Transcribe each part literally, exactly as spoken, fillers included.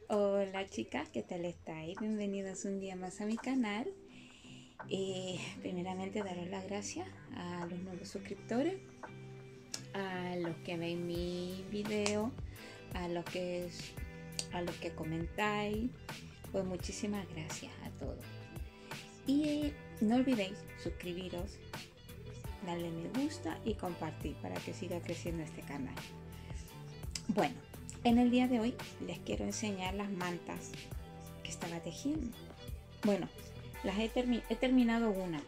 Hola chicas, ¿qué tal estáis? Bienvenidos un día más a mi canal. Eh, primeramente daros las gracias a los nuevos suscriptores, a los que ven mi video, a los que, a los que comentáis. Pues muchísimas gracias a todos. Y no olvidéis suscribiros, darle me gusta y compartir para que siga creciendo este canal. Bueno, en el día de hoy les quiero enseñar las mantas que estaba tejiendo. Bueno, las he, termi he terminado una.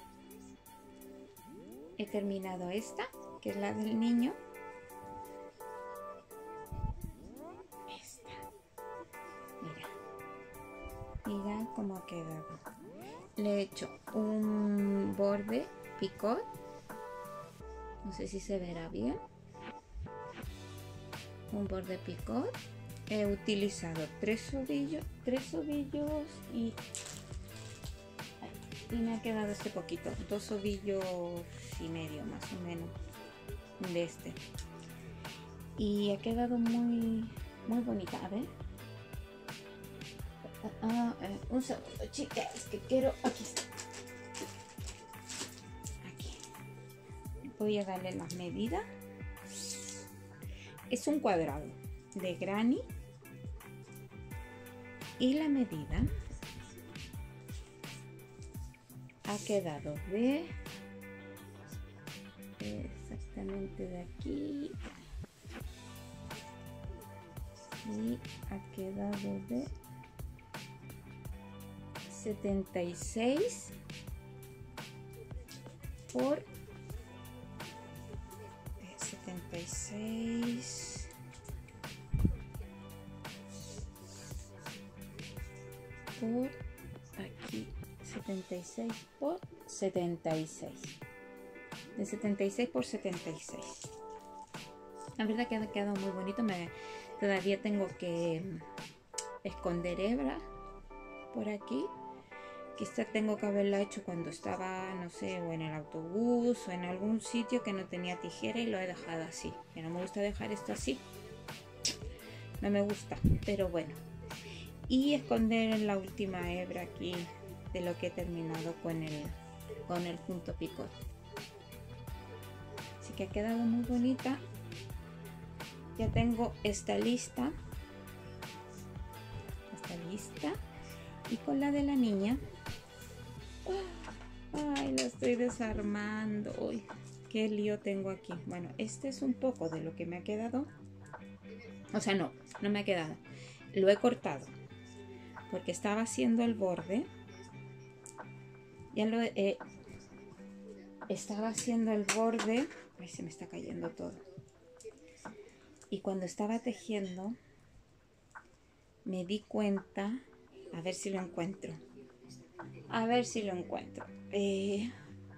He terminado esta, que es la del niño. Esta. Mira. Mira cómo ha quedado. Le he hecho un borde picot. No sé si se verá bien. Un borde picot. He utilizado tres ovillos, tres ovillos y, y me ha quedado este poquito, dos ovillos y medio más o menos de este. Y ha quedado muy, muy bonita. A ver. Ah, eh, un segundo, chicas, que quiero. Aquí está. Aquí. Voy a darle las medidas. Es un cuadrado de granny y la medida ha quedado de exactamente de aquí y ha quedado de setenta y seis por setenta y seis por aquí, setenta y seis por setenta y seis, de setenta y seis por setenta y seis. La verdad que ha quedado muy bonito. Me, todavía tengo que esconder hebra por aquí. Quizá tengo que haberla hecho cuando estaba, no sé, o en el autobús o en algún sitio que no tenía tijera y lo he dejado así. Que no me gusta dejar esto así. No me gusta, pero bueno. Y esconder en la última hebra aquí de lo que he terminado con el, con el punto picot. Así que ha quedado muy bonita. Ya tengo esta lista. Esta lista. Y con la de la niña. Ay, la estoy desarmando. Uy, qué lío tengo aquí. Bueno, este es un poco de lo que me ha quedado. O sea, no, no me ha quedado. Lo he cortado. Porque estaba haciendo el borde. Ya lo he... Eh, estaba haciendo el borde. Ay, se me está cayendo todo. Y cuando estaba tejiendo, me di cuenta. A ver si lo encuentro. A ver si lo encuentro. Eh,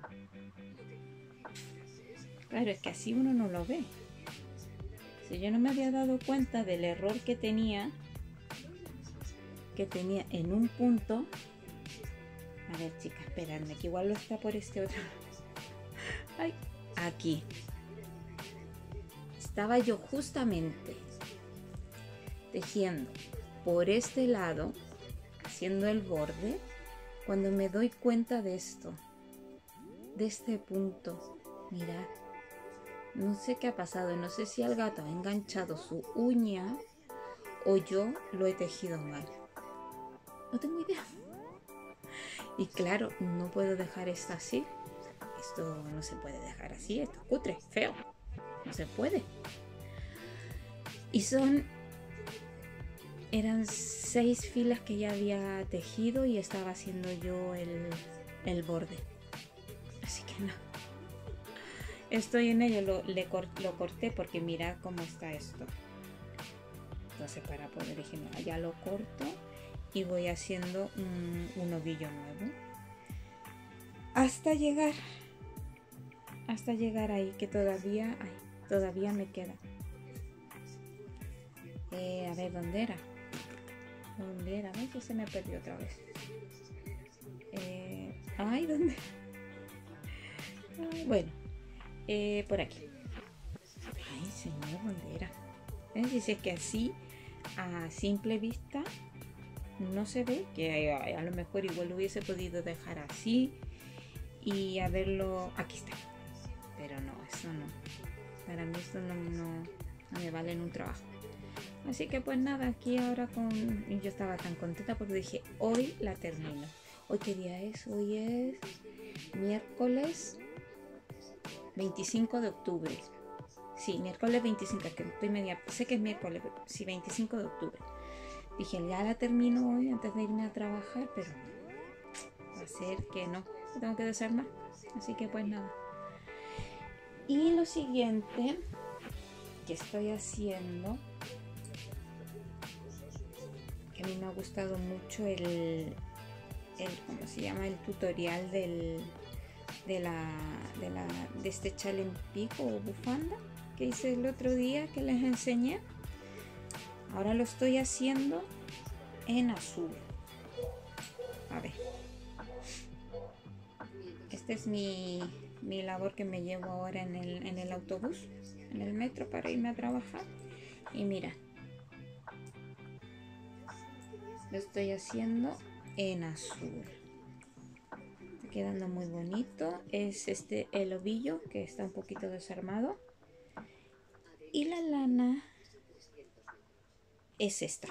claro, es que así uno no lo ve. Si yo no me había dado cuenta del error que tenía, que tenía en un punto. A ver, chicas, esperadme, que igual lo está por este otro. Ay, aquí. Estaba yo justamente tejiendo por este lado, haciendo el borde, cuando me doy cuenta de esto, de este punto. Mirad, no sé qué ha pasado, no sé si el gato ha enganchado su uña o yo lo he tejido mal. No tengo idea. Y claro, no puedo dejar esto así. Esto no se puede dejar así, esto es cutre, feo. No se puede. Y son... Eran seis filas que ya había tejido y estaba haciendo yo el, el borde. Así que no. Estoy en ello, lo, le cor, lo corté porque mirad cómo está esto. Entonces para poder decir, ya lo corto y voy haciendo un, un ovillo nuevo. Hasta llegar. Hasta llegar ahí, que todavía, ay, todavía me queda. Eh, a ver, ¿dónde era? ¿Dónde era? Ay, ya se me perdió otra vez. Eh, ay, ¿dónde? Ay, bueno, eh, por aquí. Ay, señor, ¿dónde era? ¿Eh? Dice que así, a simple vista no se ve, que a, a lo mejor igual lo hubiese podido dejar así y haberlo, aquí está, pero no, eso no, para mí esto no, no, no me vale en un trabajo. Así que pues nada, aquí ahora con, yo estaba tan contenta porque dije, hoy la termino. Hoy qué día es, hoy es miércoles veinticinco de octubre. Sí, miércoles veinticinco, es que estoy media, sé que es miércoles, sí, veinticinco de octubre. Dije, ya la termino hoy antes de irme a trabajar, pero va a ser que no, tengo que desarmar. Así que pues nada. Y lo siguiente que estoy haciendo, que a mí me ha gustado mucho el, el ¿cómo se llama? El tutorial del, de, la, de, la, de este challenge pico o bufanda que hice el otro día que les enseñé. Ahora lo estoy haciendo en azul. A ver. Esta es mi, mi labor que me llevo ahora en el, en el autobús, en el metro para irme a trabajar. Y mira, lo estoy haciendo en azul. Está quedando muy bonito. Es este el ovillo que está un poquito desarmado. Y la lana es esta.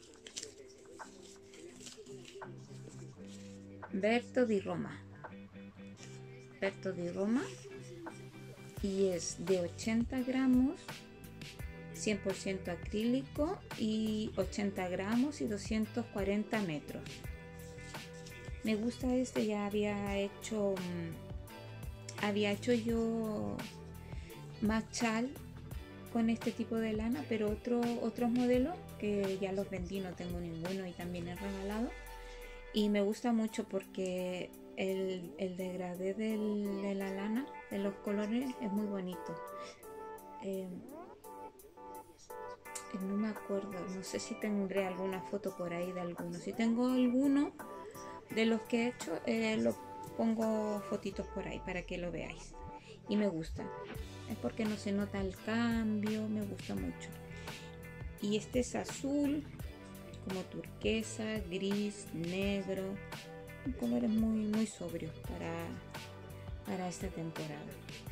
Berto di Roma. Berto di Roma. Y es de ochenta gramos, cien por ciento acrílico y ochenta gramos y doscientos cuarenta metros. Me gusta este, ya había hecho, había hecho yo machal con este tipo de lana, pero otro, otros modelos que ya los vendí, no tengo ninguno y también he regalado. Y me gusta mucho porque el, el degradé del, de la lana, de los colores, es muy bonito. Eh, no me acuerdo, no sé si tendré alguna foto por ahí de alguno. Si tengo alguno de los que he hecho, eh, lo pongo fotitos por ahí para que lo veáis. Y me gusta, es porque no se nota el cambio, me gusta mucho. Y este es azul, como turquesa, gris, negro, colores muy muy sobrios para, para esta temporada.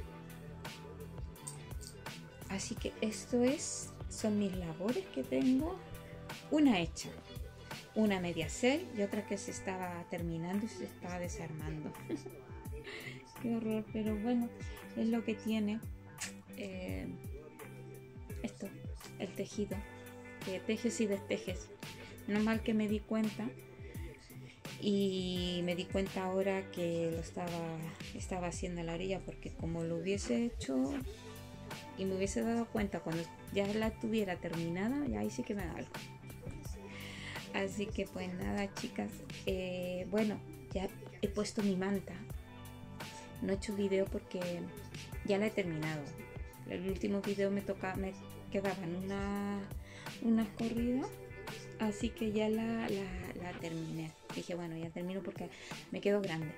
Así que esto es, son mis labores que tengo, una hecha, una media hacer y otra que se estaba terminando y se estaba desarmando. Qué horror, pero bueno, es lo que tiene eh, esto, el tejido, que tejes y destejes. No mal que me di cuenta y me di cuenta ahora que lo estaba, estaba haciendo a la orilla, porque como lo hubiese hecho y me hubiese dado cuenta cuando ya la tuviera terminada, ya ahí sí que me da algo. Así que pues nada, chicas, eh, bueno, ya he puesto mi manta. No he hecho video porque ya la he terminado. El último video me toca, me quedaban una, unas corridas, así que ya la, la, la terminé. Dije, bueno, ya termino porque me quedo grande.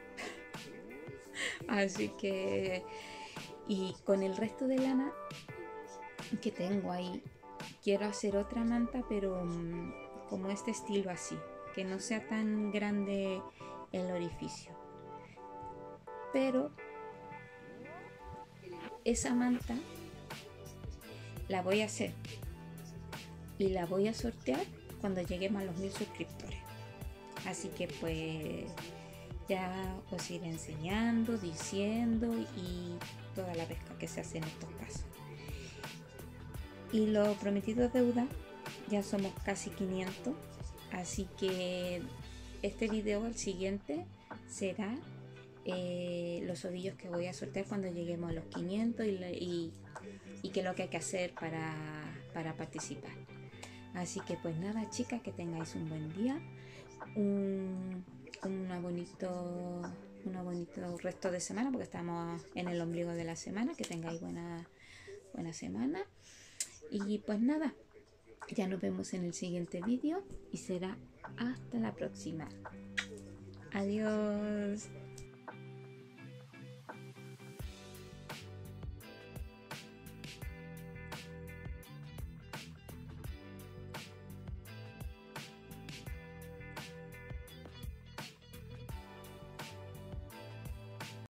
Así que, y con el resto de lana que tengo ahí, quiero hacer otra manta, pero um, como este estilo así, que no sea tan grande el orificio. Pero esa manta la voy a hacer y la voy a sortear cuando lleguemos a los mil suscriptores. Así que pues ya os iré enseñando, diciendo y toda la pesca que se hace en estos casos. Y lo prometido es deuda, ya somos casi quinientos, así que este video, el siguiente, será eh, los ovillos que voy a sortear cuando lleguemos a los quinientos y, y, y qué es lo que hay que hacer para, para participar. Así que pues nada, chicas, que tengáis un buen día, un, una bonito, una bonito resto de semana, porque estamos en el ombligo de la semana. Que tengáis buena, buena semana. Y pues nada, ya nos vemos en el siguiente vídeo y será hasta la próxima. Adiós.